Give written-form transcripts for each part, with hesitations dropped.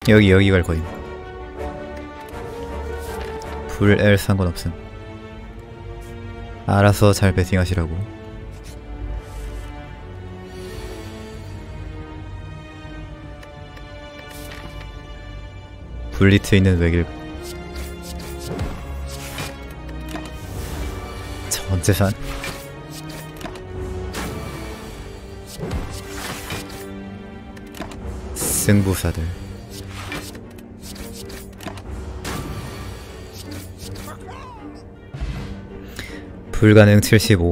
여기 갈 거임. 불 L 상관없음. 알아서 잘 배팅하시라고. 블리트 있는 외길. 전재산. 승부사들. 불가능 75.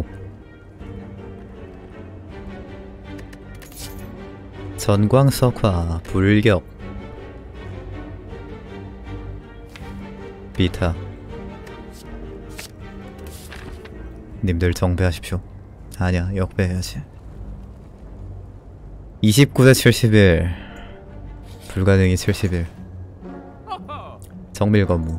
전광석화 불격. 비타. 님들 정배하십시오. 아니야, 역배해야지. 29대 71. 불가능이 71. 정밀건무.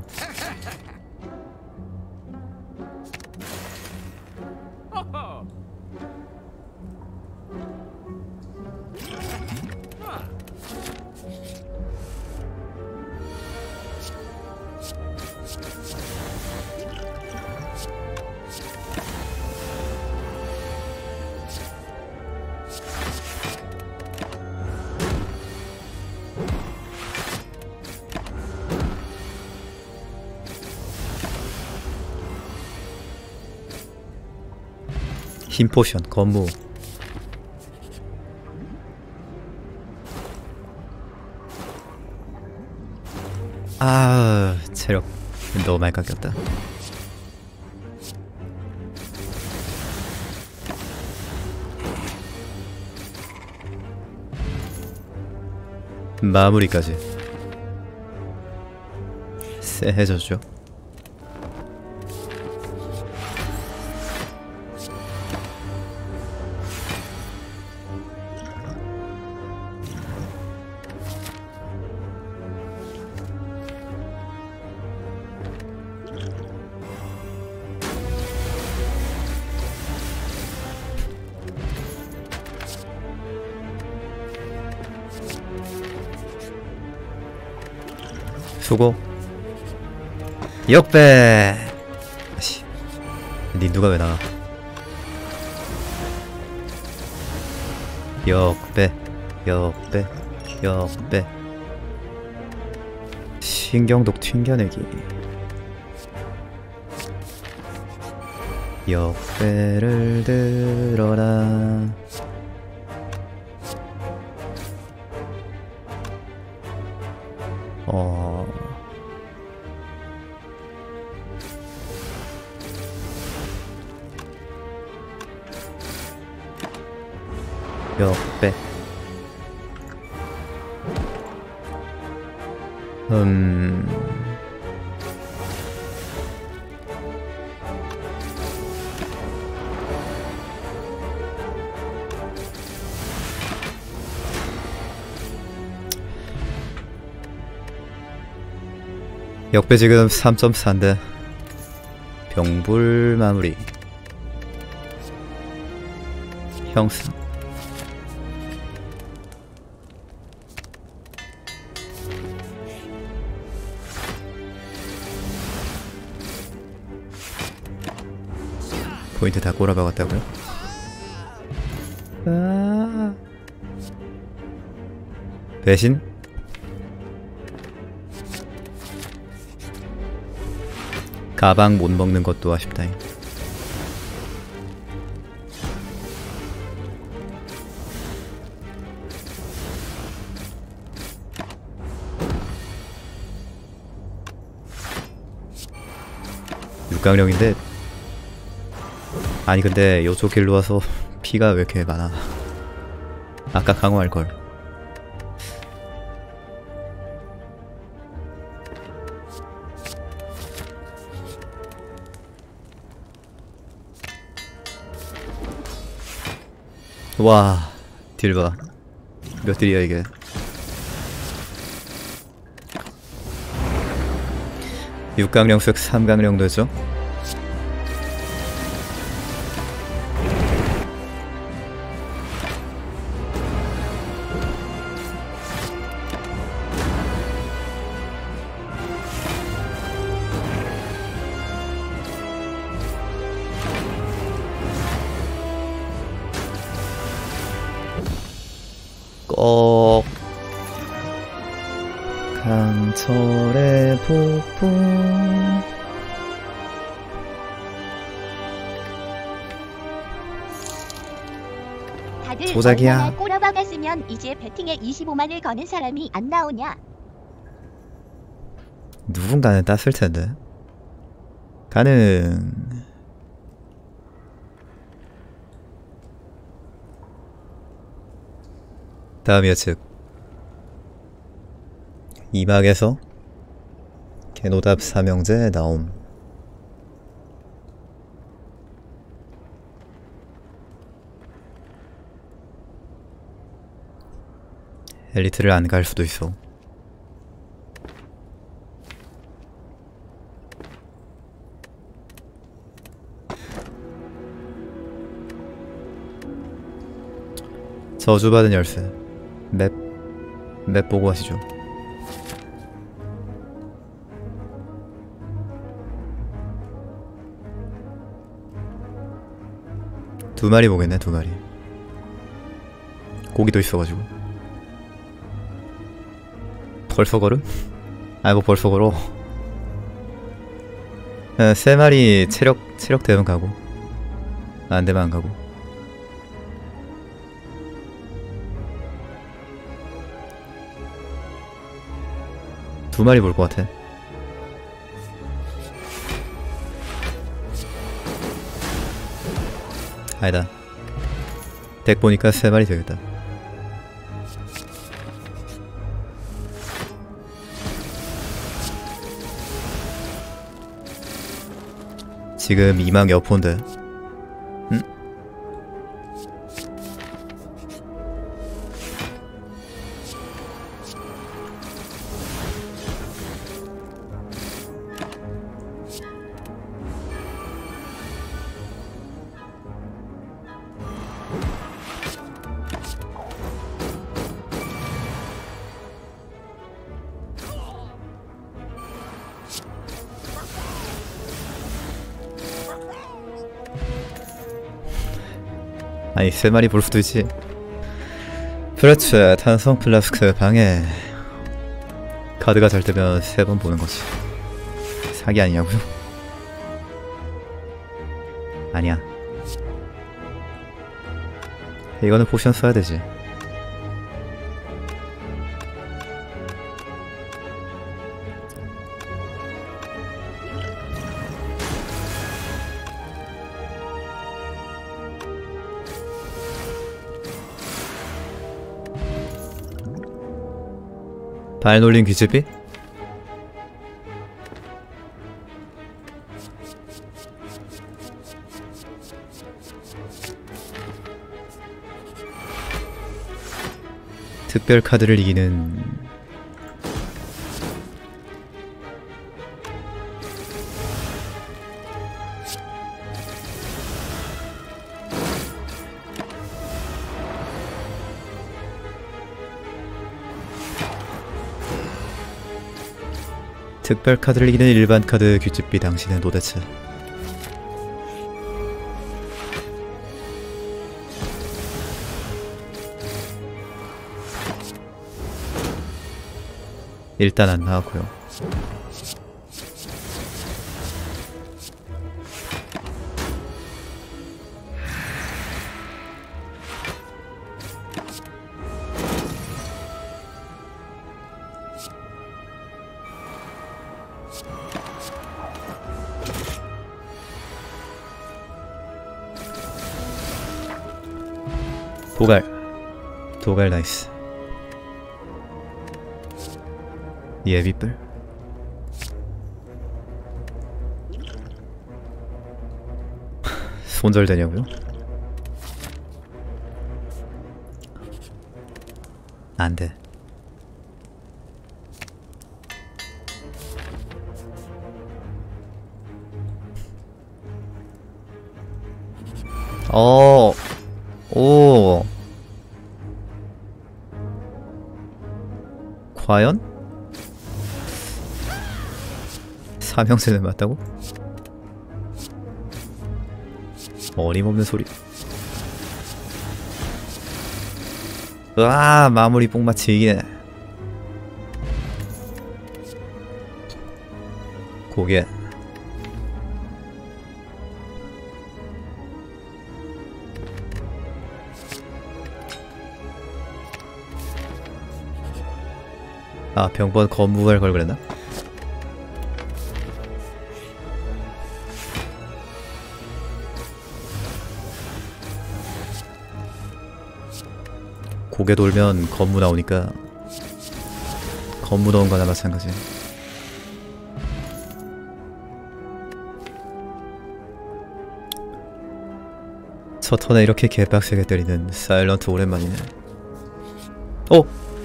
흰포션 건무. 아, 체력 너무 많이 깎였다. 마무리까지 쎄해졌죠. 수고. 역배. 아씨, 니 누가 왜 나와? 역배, 역배, 역배. 신경독 튕겨내기. 역배를 들어라. 역배. 역배 지금 3.4인데 병불 마무리. 형상. 포인트 다 꼬라박았다고요? 아... 배신? 가방 못 먹는 것도 아쉽다잉. 육강령인데. 아니 근데 요쪽 길로 와서 피가 왜 이렇게 많아. 아까 강화할걸. 와, 딜봐. 몇 딜이야 이게. 육강령 쓱 3강령 되죠? 어... 강철의 폭포. 다들 조작이야. 얼마나 꼬라박았으면 이제 배팅에 25만을 거는 사람이 안 나오냐. 누군가는 땄을 텐데. 가능. 다음 예측. 이막에서 개노답 삼형제 나옴. 엘리트를 안 갈 수도 있어. 저주받은 열쇠. 맵 보고 하시죠. 두 마리 보겠네, 두 마리. 고기도 있어가지고. 벌써 걸음? 아이 뭐 벌써 걸어. 세 마리 체력 되면 가고, 안 되면 안 가고. 두 마리 볼 것 같아. 아니다. 덱 보니까 세 마리 되겠다. 지금 2만 여포인데. 응? 아니 세 마리 볼 수도 있지. 그렇지. 탄성 플라스크 방해. 카드가 잘 뜨면 3번 보는 거지. 사기 아니냐고요? 아니야. 이거는 포션 써야 되지. 발 놀린 귀집이? 특별 카드를 이기는 특별 카드를 이기는 일반 카드 규칙비. 당신은 도대체 일단 안 나왔고요. 도갈 나이스. 예비뿔? 손절되냐고요? 안돼. 오. 과연? 삼형제는 맞다고? 어림없는 소리. 으아, 마무리 뽕마치 이기네. 고개. 아, 병번 거무할 걸 그랬나? 고개 돌면 건무 나오니까 건무 넣은 거나 마찬가지. 첫 턴에 이렇게 개빡세게 때리는 사일런트 오랜만이네. 오!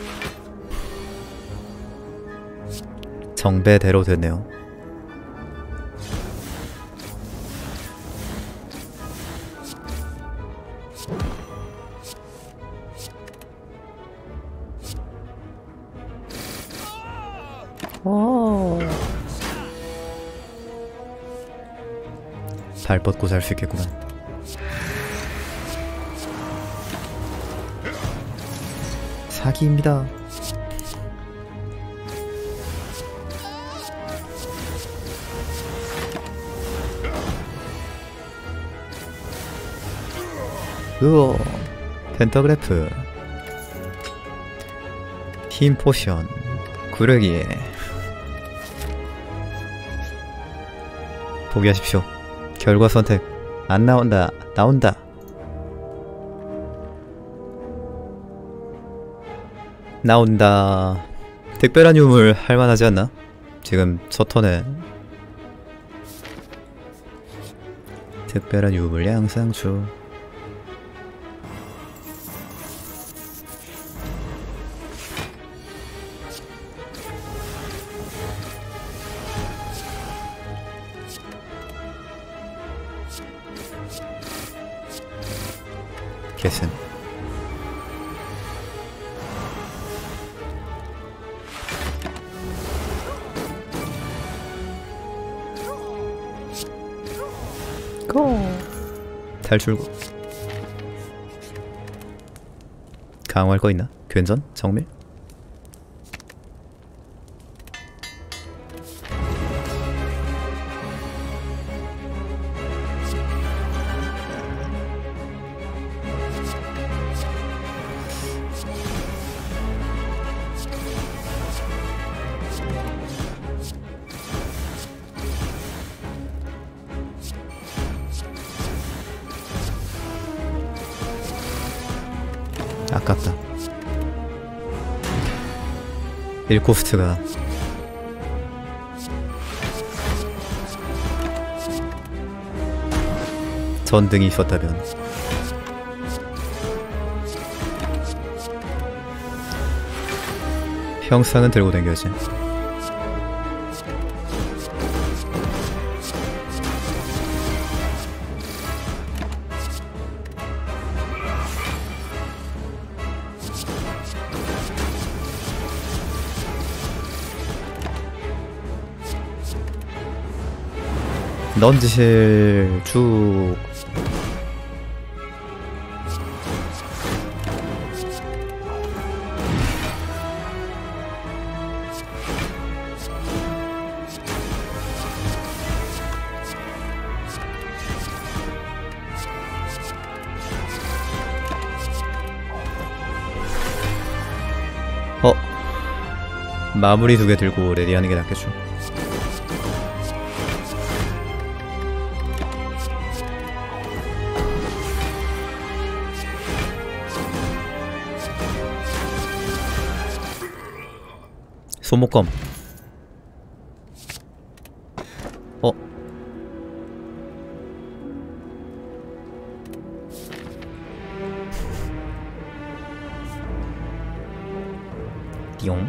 정배대로 됐네요. 발 뻗고 살 수 있겠구만. 사기입니다. 으어, 펜타그래프, 힘 포션, 구르기. 포기하십시오. 결과 선택. 안 나온다. 나온다. 나온다. 특별한 유물 할만하지 않나? 지금 첫 턴에 특별한 유물 양상추. 개슴. 고. 탈출구. 강화할 거 있나? 괜전? 정밀? 아깝다. 1코스트가 전등이 있었다면 평상은 들고 댕겨야지. 넌지실 쭉. 마무리 2개 들고 레디하는 게 낫겠죠. 소목검. 띠용.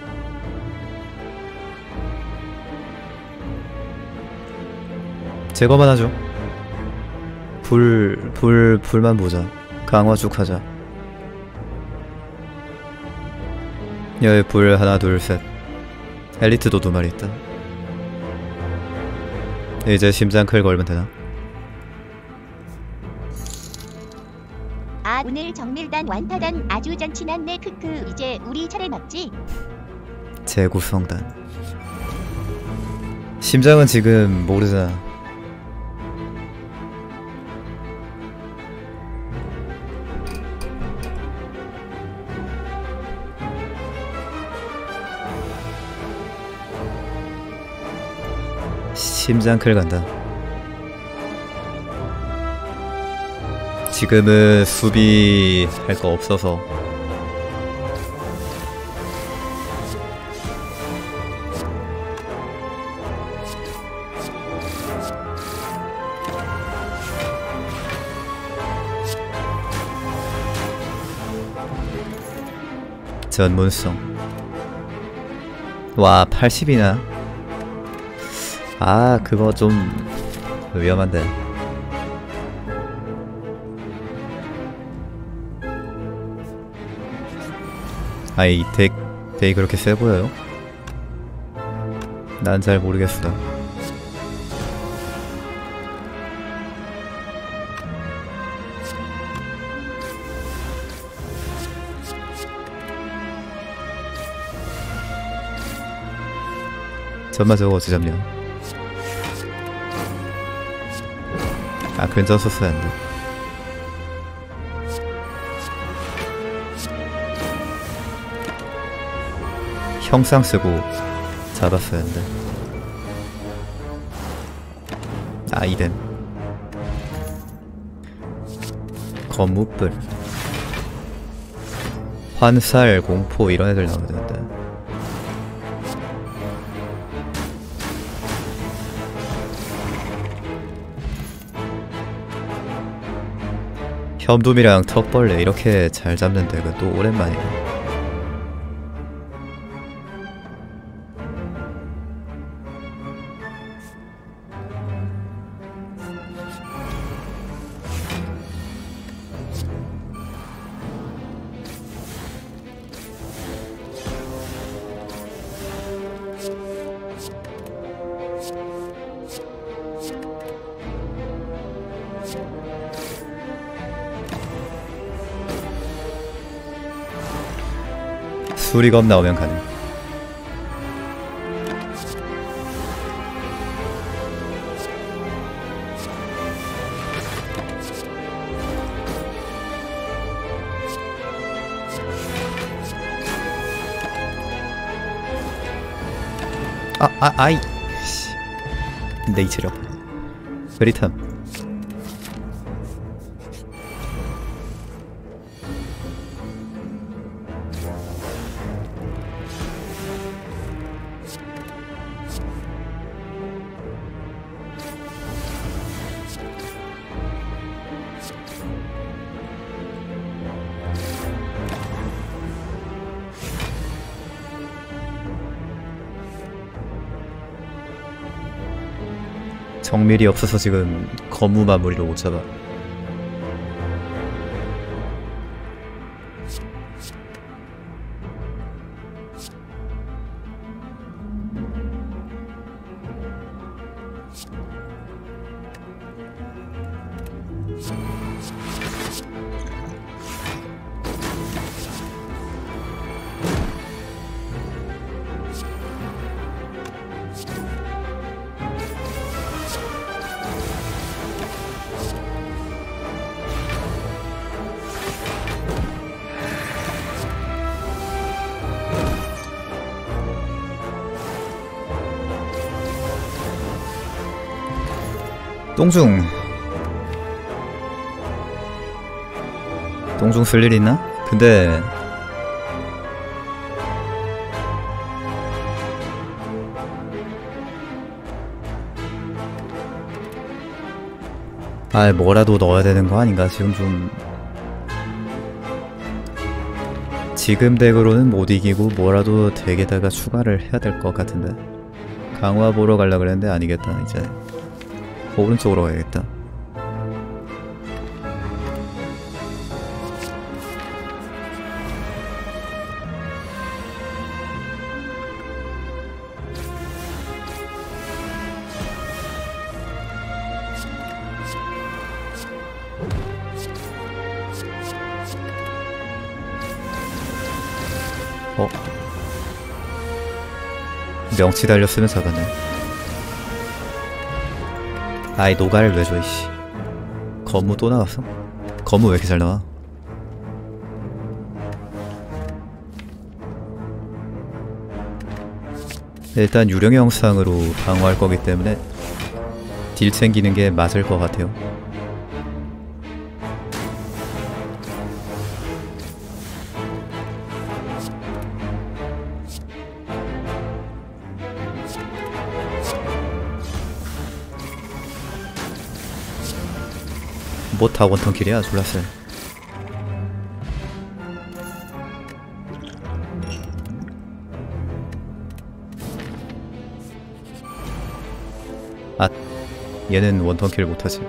제거만 하죠. 불만 보자. 강화 쭉 하자. 여기 불 하나 둘 셋. 엘리트도 2마리 있다. 이제 심장 클 걸면 되나? 와 오늘 정밀단 완타단 아주 잔치났네 크크. 이제 우리 차례 맞지? 재구성단. 심장은 지금 모르잖아. 심장클 간다. 지금은 수비할 거 없어서 전문성. 와 80이나? 아 그거 좀 위험한데. 아이 덱이 그렇게 세 보여요? 난 잘 모르겠어. 전마 저거 어찌 잡냐. 아 근접 썼어야 한다. 형상 쓰고 잡았어야 한다. 아 이덴 거무뿔 환살 공포 이런 애들 나오면 된다. 현둠이랑 턱벌레 이렇게 잘 잡는 덱은 또 오랜만이야. 수리검 나오면 가능. 아이 씨. 내 이 체력 베리탐. 정밀이 없어서 지금 거무 마무리로 못 잡아. 똥중 쓸 일 있나? 근데 아 뭐라도 넣어야 되는 거 아닌가? 지금 덱으로는 못 이기고 뭐라도 덱에다가 추가를 해야 될 것 같은데. 강화 보러 가려 그랬는데 아니겠다. 이제 오른쪽으로 가야겠다. 어? 명치 달렸으면 잡았네. 아이 노가를 왜 줘 이씨. 거무 또 나왔어? 거무 왜 이렇게 잘 나와? 일단 유령 영상으로 방어할 거기 때문에 딜 챙기는 게 맞을 것 같아요. 뭐 다 원턴킬이야 졸라쎄. 아 얘는 원턴킬 못하지.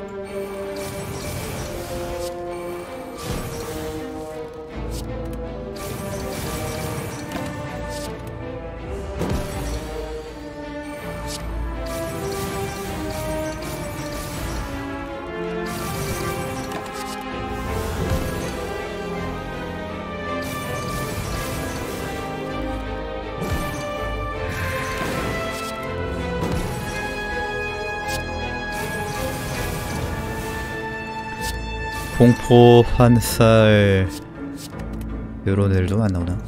공포 한살 요런 애들도 안 나오나?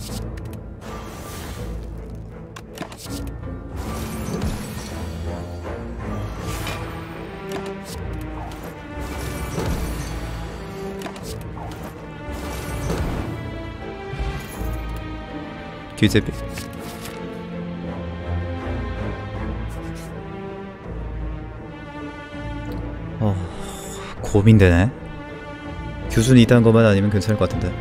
귀제비 고민되네. 규순이 이딴 것만 아니면 괜찮을 것 같은데.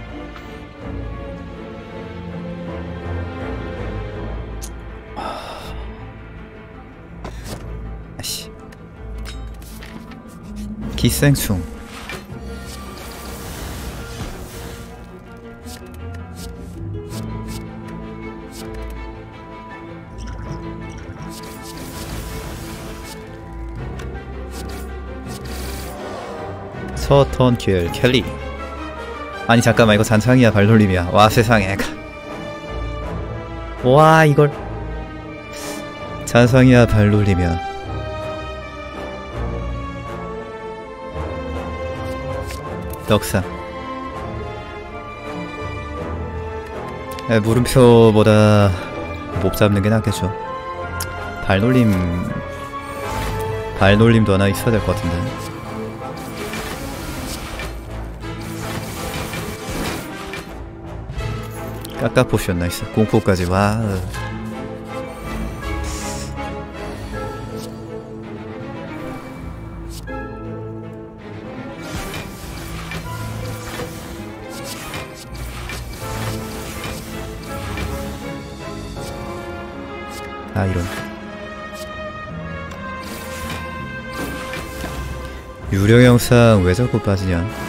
아씨. 기생충. 서턴킬 켈리. 아니 잠깐만 이거 잔창이야 발놀림이야. 와 세상에. 와 이걸 잔상이야 발놀림이야. 덕상. 물음표보다 못 잡는 게 낫겠죠. 발놀림도 하나 있어야 될 것 같은데. 까까포션 나이스. 공포까지 와. 아 이런. 유령 영상 왜 자꾸 빠지냐?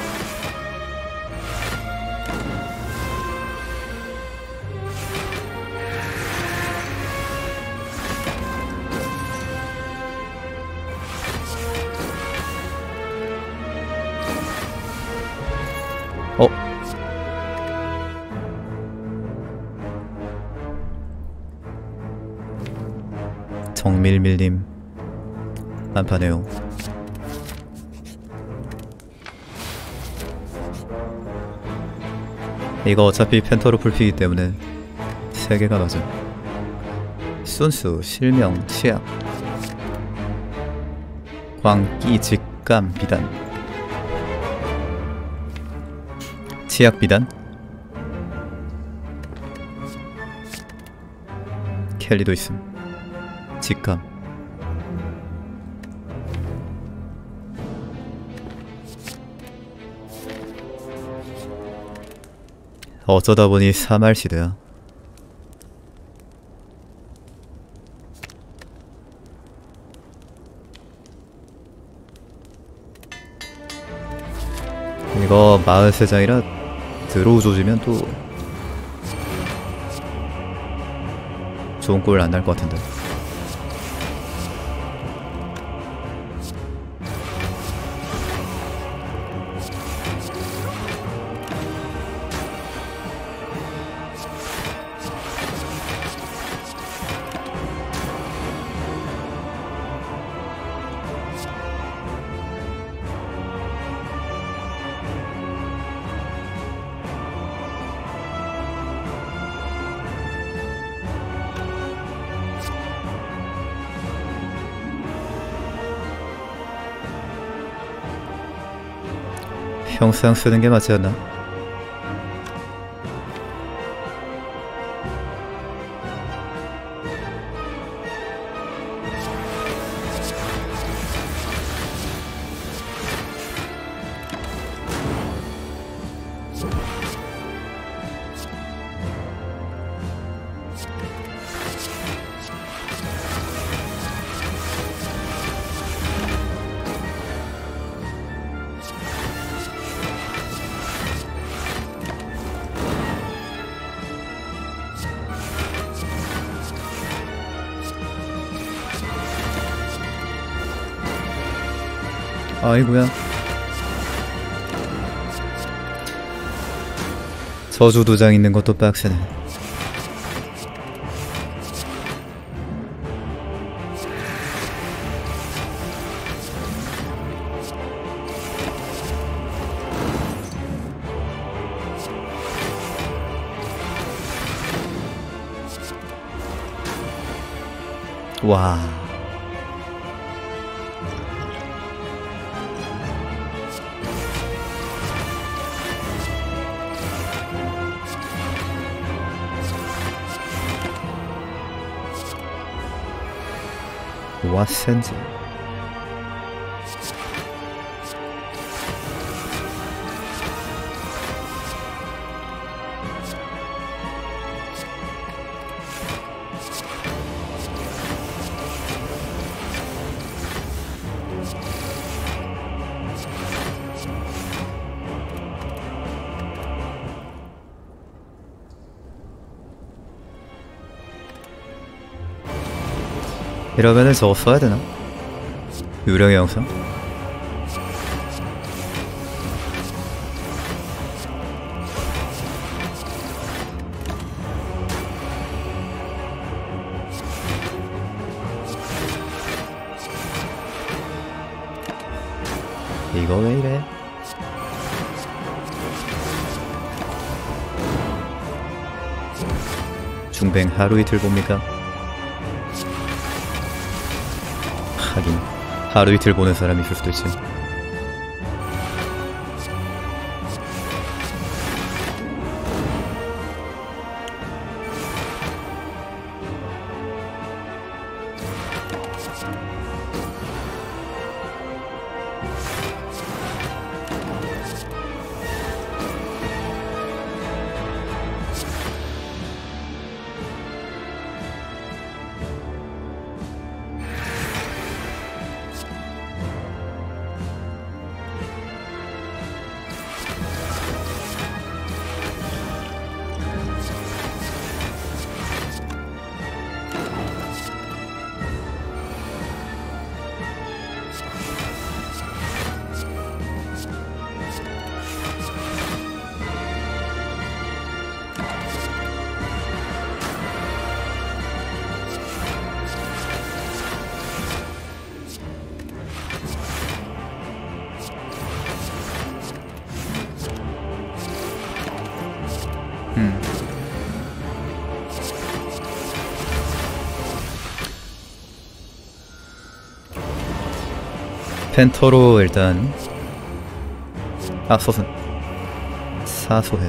정밀밀님 안파네요. 이거 어차피 펜터로 풀피기 때문에 3개가 맞아. 순수, 실명, 치약, 광기, 직감, 비단. 치약, 비단. 켈리도 있음. 직감. 어쩌다 보니 3할 시대야. 이거 43장이라 드로우 조지면 또 좋은 꼴 안 날 것 같은데. 형상 쓰는 게 맞지 않나? 아이고야. 저주 도장 있는 것도 빡세네. 와. 와센즈. 이러면은 저거 써야 되나? 유령의 영상? 이거 왜 이래? 중뱅 하루 이틀 봅니까? 하긴 하루 이틀 보는 사람이 있을 수도 있지. 펜터로 일단 앞서선 사소해.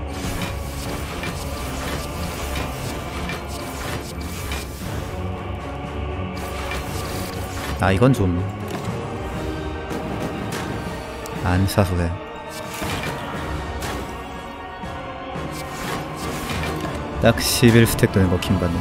아 이건 좀 안 사소해. 딱 11스택 되는 거 킹받네.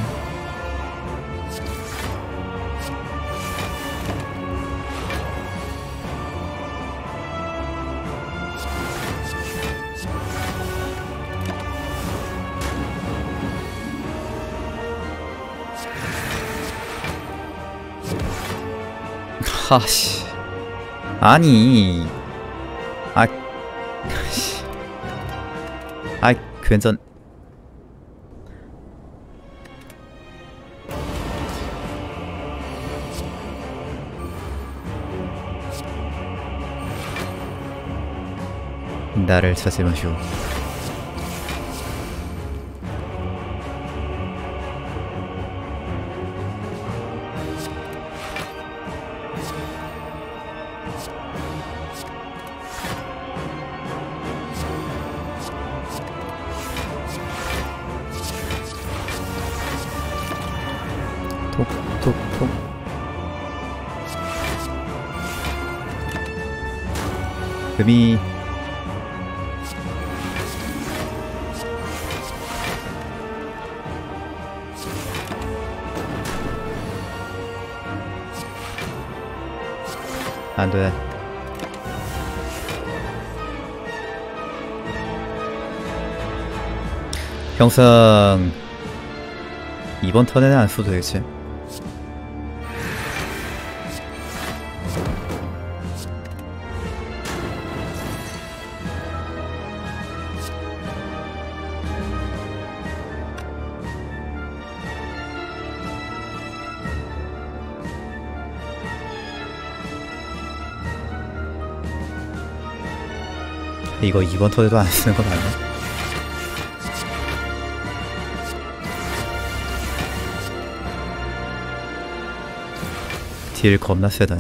하씨 아니 씨. 괜찮. 나를 찾지 마시오. 톡톡톡. 금이 안돼. 형상 이번 턴에는 안 써도 되겠지. 이거 이번 턴에도 안 쓰는 건 아니야? 딜 겁나 세다.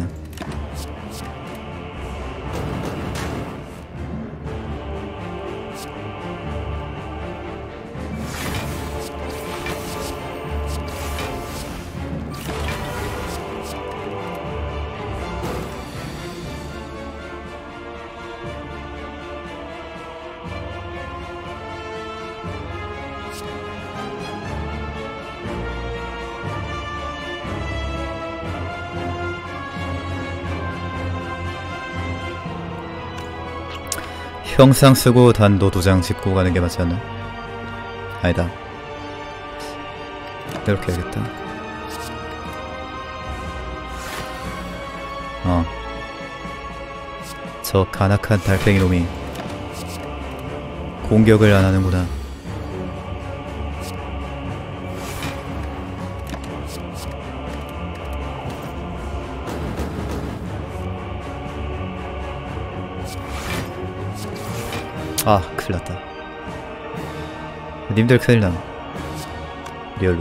형상 쓰고 단도 2장 짚고 가는 게 맞지 않나? 아니다. 이렇게 해야겠다. 저 간악한 달팽이 놈이 공격을 안 하는구나. 아, 큰일났다. 님들 큰일남. 리얼로.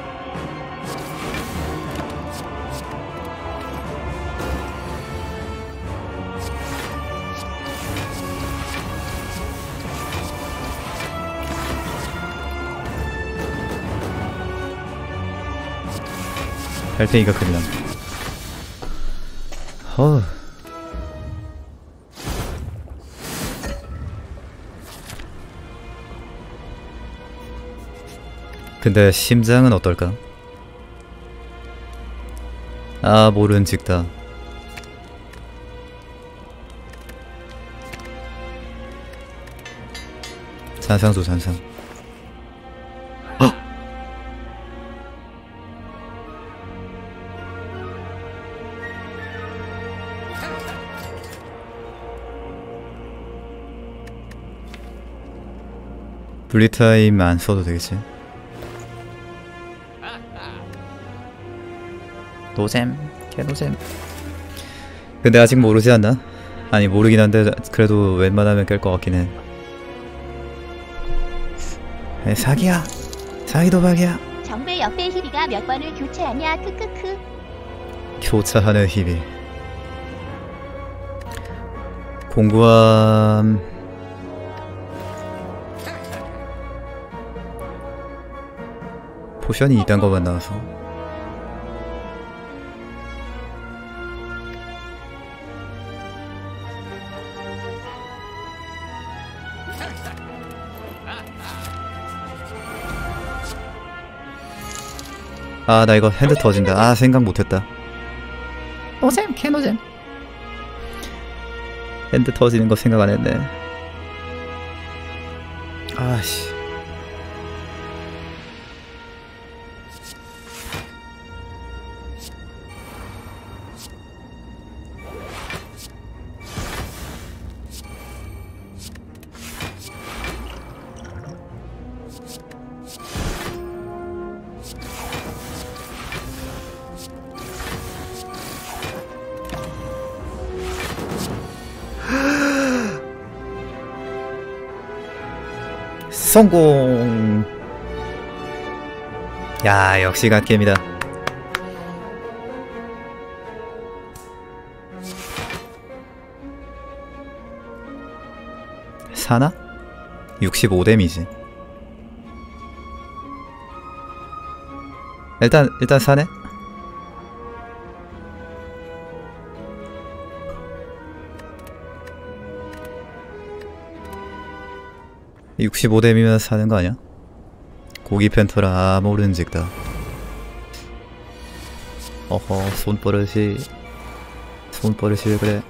달팽이가 큰일남. 근데 심장은 어떨까? 아, 모른즉다. 잔상조 잔상. 헉! 분리타임 안 써도 되겠지? 노잼, 개노잼. 근데 아직 모르지 않나? 아니, 모르긴 한데 그래도 웬만하면 깰 것 같긴 해. 에이, 사기야. 사기 도박이야. 정배 옆에 희비가 몇 번을 교체하냐 크크크. 교차하는 희비. 공구함. 포션이 이딴 것만 나와서. 아, 나 이거 핸드 터진다. 아, 생각 못했다. 노잼, 개노잼. 핸드 터지는 거 생각 안 했네. 아씨. 성공! 야, 역시 갓겜이다. 사나? 65 데미지. 일단 사네? 65뎀이면 사는 거 아니야? 고기 펜터라 모른직다. 어허, 손버릇이 왜 그래?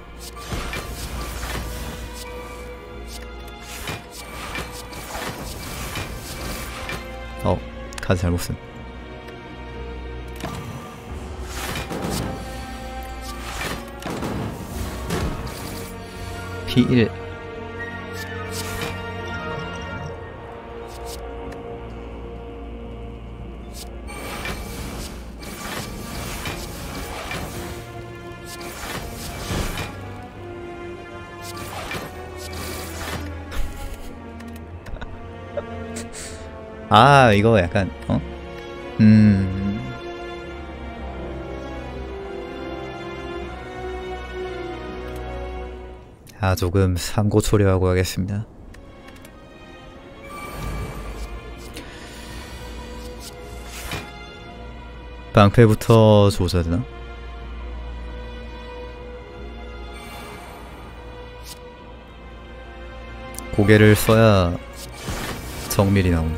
카드 잘못 쓴. P1. 아, 이거 약간 조금 삼고 초려하고 하겠습니다. 방패부터 줘야 되나? 고개를 써야 정밀이 나오네.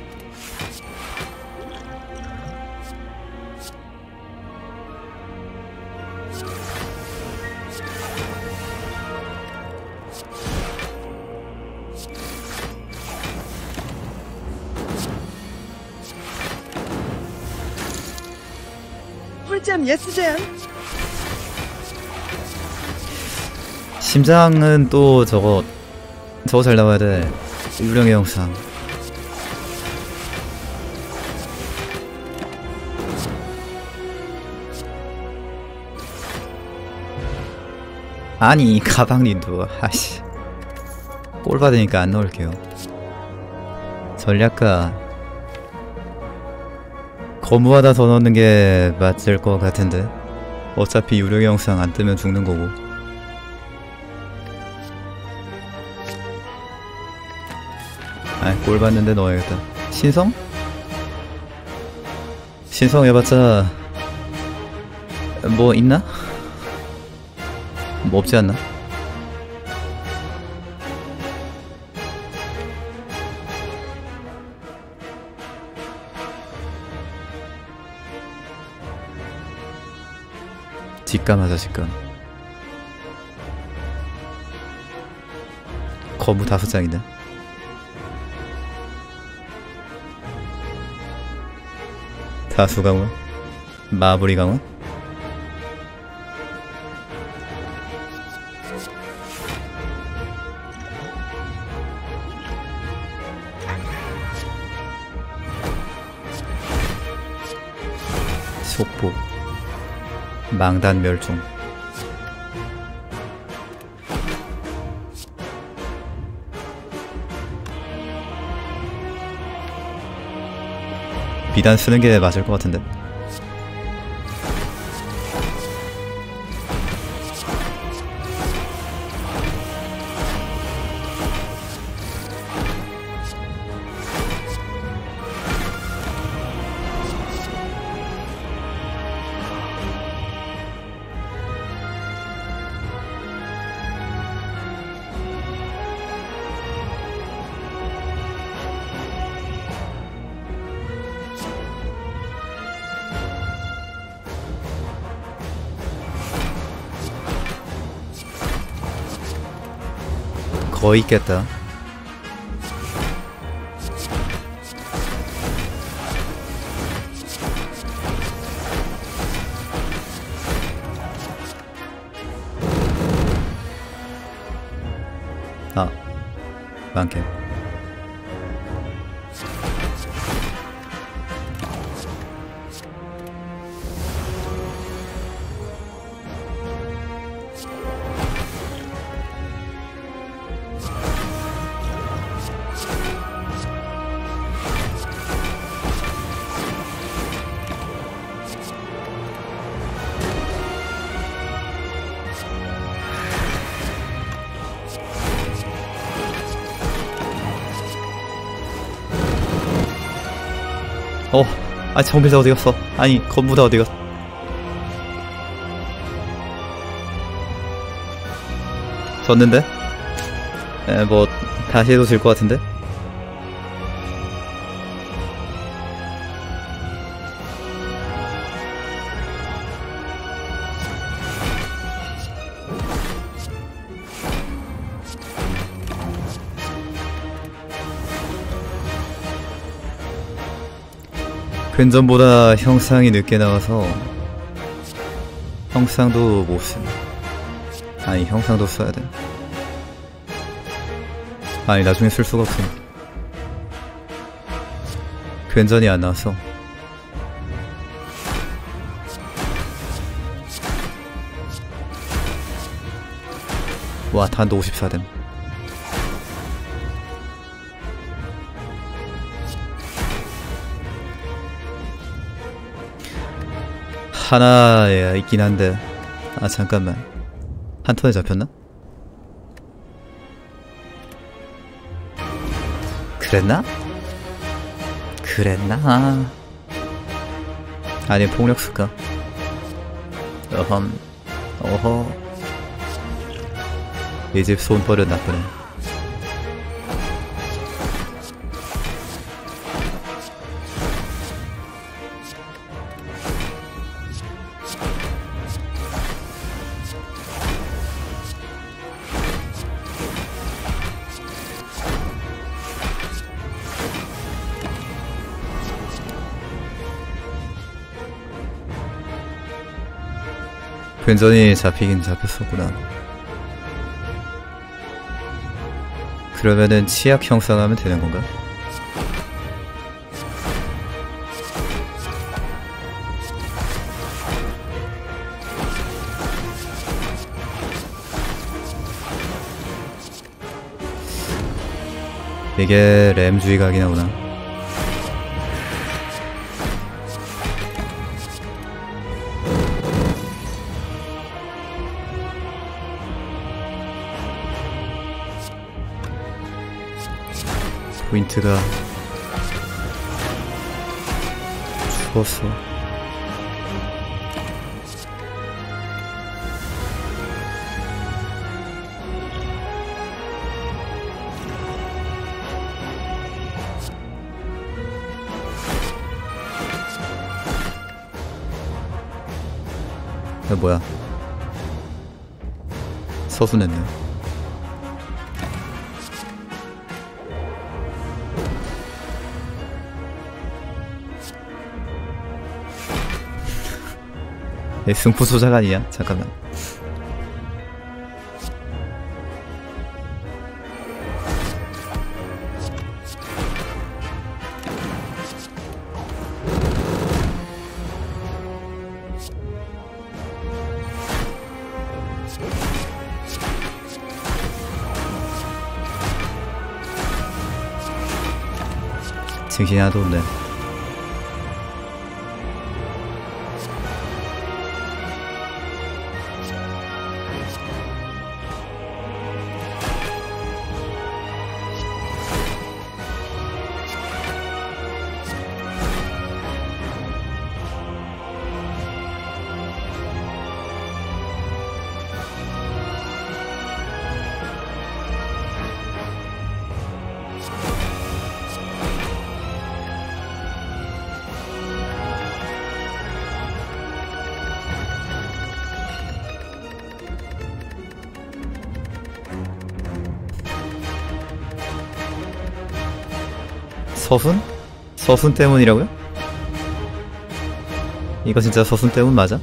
심장은 또 저거 잘 나와야 돼. 유령의 영상. 아니, 가방님도 아씨 꼴 받으니까 안 넣을게요. 전략가 거무 하나 더 넣는 게 맞을 것 같은데. 어차피 유령의 영상 안 뜨면 죽는 거고. 꼴 받는데 넣어야겠다. 신성? 신성 해봤자 뭐 있나? 뭐 없지 않나? 직감하자, 직감. 거무 5장인데. 다수 강화? 마무리 강화? 속보 망단 멸종. 비단 쓰는 게 맞을 것 같은데. 거의 있겠다. 많게. 정밀사 어디갔어? 아니, 건무다 어디갔어? 졌는데? 뭐 다시 해도 질 것 같은데? 근전보다 형상이 늦게 나와서 형상도 못쓰. 아니 형상도 써야돼. 아니 나중에 쓸 수가 없음. 근전이 안 나왔어. 와 단도 54댐. 하나에 있긴 한데. 아 잠깐만, 한 턴에 잡혔나? 그랬나? 그랬나? 아니 폭력 쓸까? 어험. 어허. 이 집 손버릇 나쁘네. 근전이 잡히긴 잡혔었구나. 그러면은 치약 형성하면 되는 건가? 이게 램주의 각이나 보나? 포인트가 죽었어. 야 뭐야, 서순했네. 승부 조작 아니야? 잠깐만. 정신이 하나도 없네. 서순? 서순 때문이라고요? 이거 진짜 서순 때문 맞아?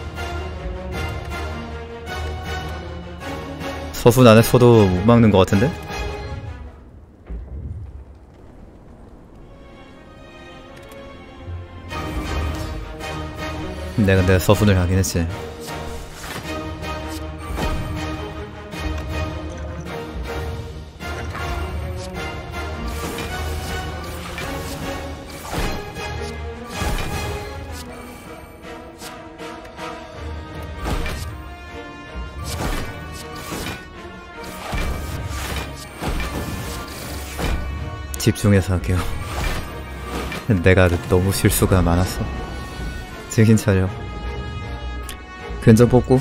서순 안 했어도 못 막는 것 같은데? 내가 서순을 하긴 했지. 집중해서 할게요. 내가 너무 실수가 많았어. 정신 차려. 근접 뽑고.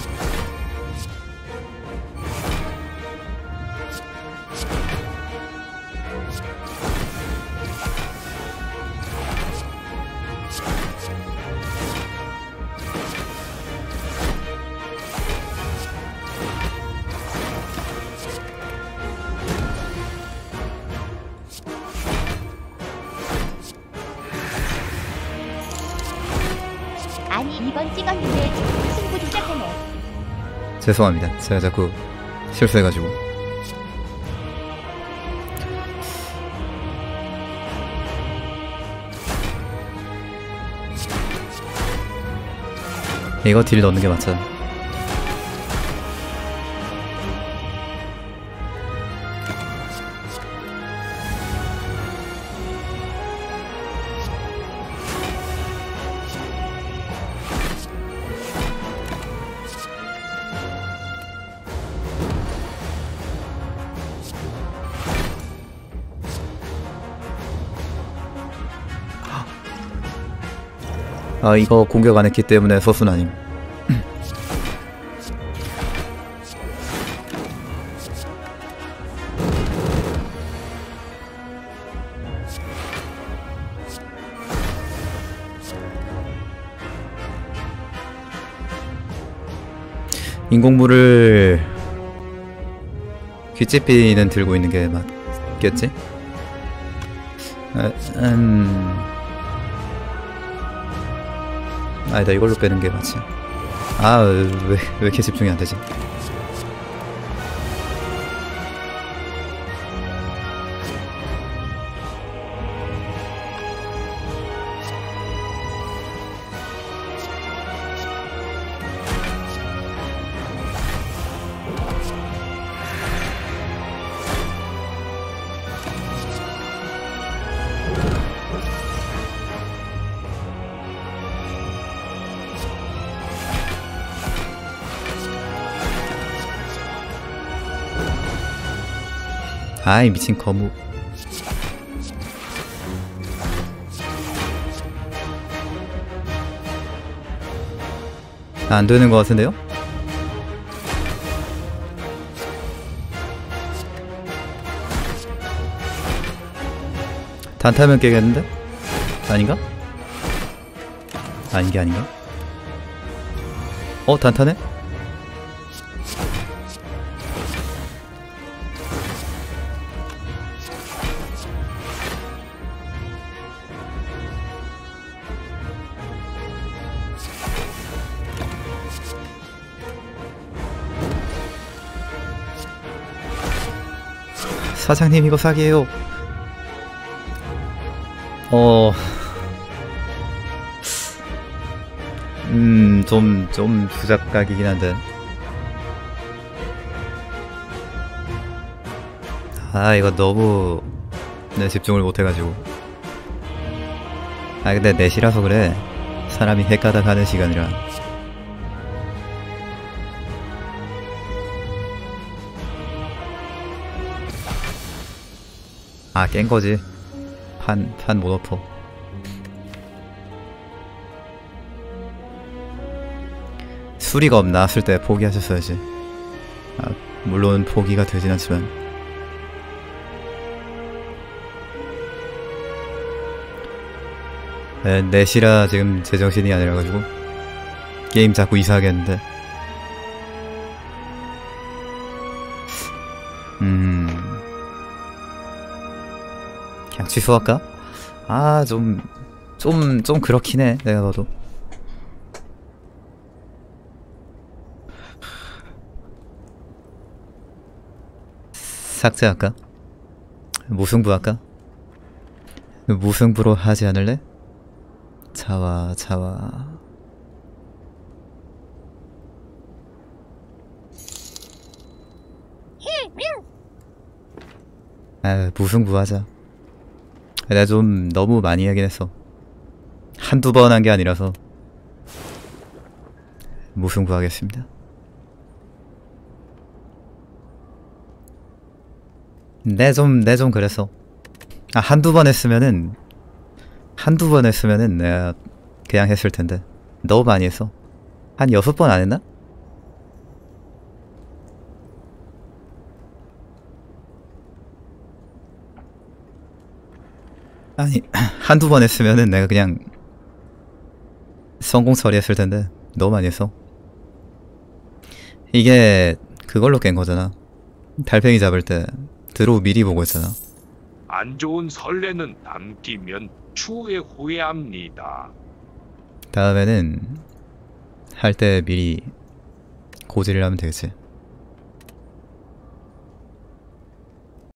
아니 2번 찍었는데 승부 조작하네. 죄송합니다. 제가 자꾸 실수해가지고. 이거 딜 넣는 게 맞죠? 아, 이거 공격 안 했기 때문에 소순 아님. 인공물을 귓집비는 들고 있는 게 맞겠지? 아니다, 이걸로 빼는 게 맞지. 아, 왜 이렇게 집중이 안 되지? 아이, 미친 거무. 안 되는 것 같은데요? 단타면 깨겠는데? 아닌가? 아닌 게 아닌가? 단타네? 사장님, 이거 사기예요. 좀 부작각이긴 한데. 아, 이거 너무 내 집중을 못해가지고. 아, 근데 넷이라서 그래. 사람이 헷가다 가는 시간이라. 아, 깬 거지. 판 못 엎어. 수리가 없나왔을 때 포기하셨어야지. 아, 물론 포기가 되진 않지만. 넷이라 지금 제정신이 아니라가지고 게임 자꾸 이사하겠는데. 그냥 취소할까? 아, 좀 그렇긴 해, 내가 봐도. 삭제할까? 무승부 할까? 무승부로 하지 않을래? 자와. 아, 무승부 하자. 내가 좀 너무 많이 하긴 했어. 한두 번 한 게 아니라서. 무승부 하겠습니다. 내 좀 그랬어. 아, 한두 번 했으면은 내가 그냥 했을 텐데. 너무 많이 했어. 한 6번 안 했나? 아니, 한두 번 했으면은 내가 그냥 성공 처리했을 텐데. 너무 많이 했어. 이게 그걸로 깬 거잖아. 달팽이 잡을 때 드로우 미리 보고 했잖아. 안 좋은 선례는 남기면 추후에 후회합니다. 다음에는 할 때 미리 고지를 하면 되겠지.